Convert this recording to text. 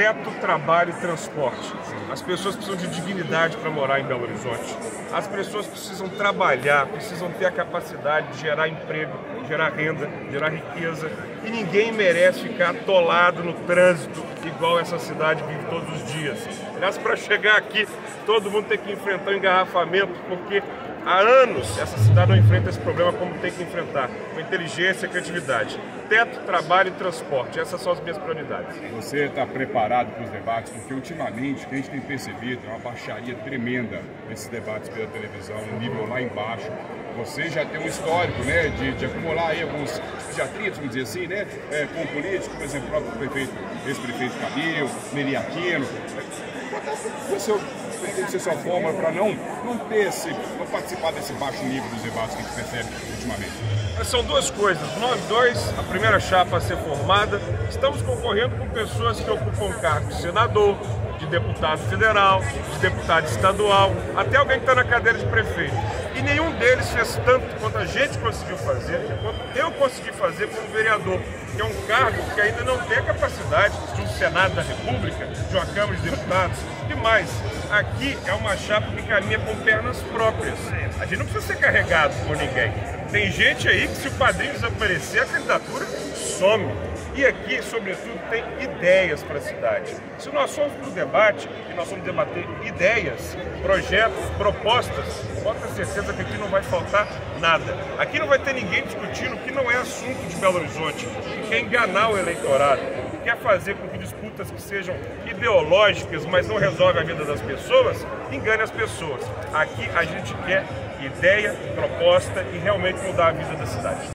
teto, trabalho e transporte. As pessoas precisam de dignidade para morar em Belo Horizonte. As pessoas precisam trabalhar, precisam ter a capacidade de gerar emprego, gerar renda, gerar riqueza. E ninguém merece ficar atolado no trânsito igual essa cidade vive todos os dias. Aliás, para chegar aqui, todo mundo tem que enfrentar um engarrafamento, porque há anos essa cidade não enfrenta esse problema como tem que enfrentar, com inteligência e criatividade. Teto, trabalho e transporte, essas são as minhas prioridades. Você está preparado para os debates? Porque ultimamente o que a gente tem percebido é uma baixaria tremenda nesses debates pela televisão, no nível lá embaixo. Você já tem um histórico, né, de acumular aí alguns tipos de atritos, vamos dizer assim, né, com políticos, por exemplo, o próprio ex-prefeito Calil, Meri Aquino. Qual tem que ser sua forma para não participar desse baixo nível dos debates que a gente percebe ultimamente? São duas coisas. Nós dois, a primeira chapa a ser formada, estamos concorrendo com pessoas que ocupam cargo de senador, de deputado federal, de deputado estadual, até alguém que está na cadeira de prefeito. E nenhum deles fez tanto quanto a gente conseguiu fazer, quanto eu consegui fazer como vereador, que é um cargo que ainda não tem a capacidade de um Senado da República, de uma Câmara de Deputados. E mais, aqui é uma chapa que caminha com pernas próprias. A gente não precisa ser carregado por ninguém. Tem gente aí que, se o padrinho desaparecer, a candidatura some. E aqui, sobretudo, tem ideias para a cidade. Se nós formos para o debate, e nós vamos debater ideias, projetos, propostas, pode ter certeza que aqui não vai faltar nada. Aqui não vai ter ninguém discutindo o que não é assunto de Belo Horizonte, que quer enganar o eleitorado, que quer fazer com que disputas que sejam ideológicas, mas não resolvem a vida das pessoas, engane as pessoas. Aqui a gente quer ideia, proposta e realmente mudar a vida da cidade.